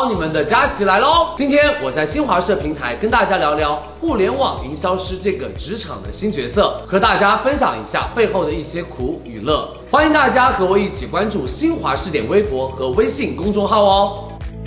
好，你们的佳琪来喽！今天我在新华社平台跟大家聊聊互联网营销师这个职场的新角色，和大家分享一下背后的一些苦与乐。欢迎大家和我一起关注新华视点微博和微信公众号哦。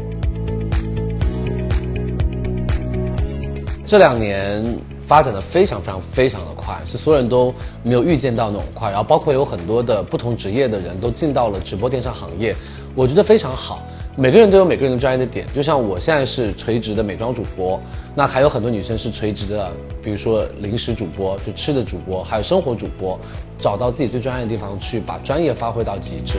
这2年发展的非常的快，是所有人都没有预见到那种快，然后包括有很多的不同职业的人都进到了直播电商行业，我觉得非常好。每个人都有每个人的专业的点，就像我现在是垂直的美妆主播，那还有很多女生是垂直的，比如说零食主播，就吃的主播，还有生活主播，找到自己最专业的地方去把专业发挥到极致。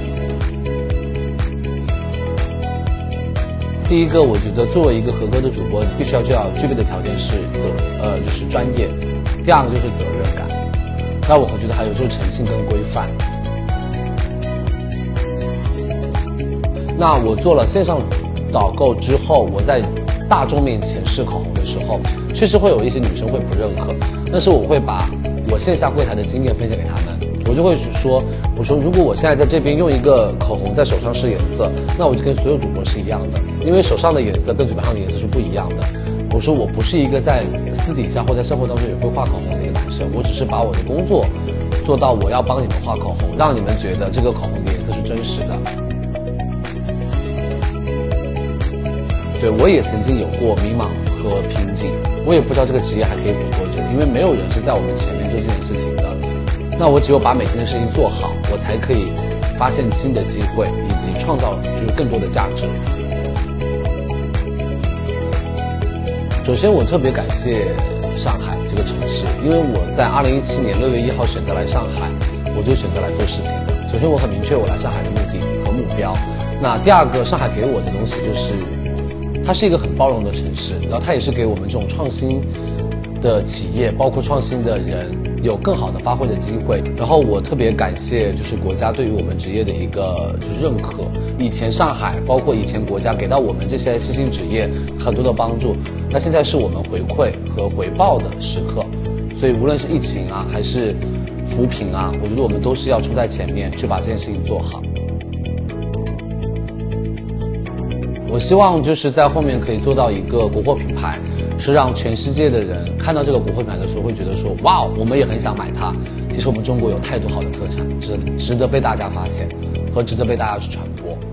第一个，我觉得作为一个合格的主播，必须要具备的条件是就是专业。第二个就是责任感。那我觉得还有就是诚信跟规范。那我做了线上导购之后，我在大众面前试口红的时候，确实会有一些女生会不认可，但是我会把我线下柜台的经验分享给她们。我就会说如果我现在在这边用一个口红在手上试颜色，那我就跟所有主播是一样的，因为手上的颜色跟嘴巴上的颜色是不一样的。我说我不是一个在私底下或在生活当中也会画口红的一个男生，我只是把我的工作做到我要帮你们画口红，让你们觉得这个口红的颜色是真实的。对，我也曾经有过迷茫和瓶颈，我也不知道这个职业还可以活多久，因为没有人是在我们前面做这件事情的。那我只有把每天的事情做好，我才可以发现新的机会，以及创造就是更多的价值。首先我特别感谢上海这个城市，因为我在2017年6月1号选择来上海，我就选择来做事情的。首先我很明确我来上海的目的和目标。那第二个，上海给我的东西就是它是一个很包容的城市，然后它也是给我们这种创新的企业，包括创新的人有更好的发挥的机会。然后我特别感谢就是国家对于我们职业的一个就是认可。以前上海包括以前国家给到我们这些新兴职业很多的帮助，那现在是我们回馈和回报的时刻。所以无论是疫情啊还是扶贫啊，我觉得我们都是要冲在前面去把这件事情做好。我希望就是在后面可以做到一个国货品牌，是让全世界的人看到这个国货品牌的时候会觉得说，哇，我们也很想买它。其实我们中国有太多好的特产，值得被大家发现和值得被大家去传播。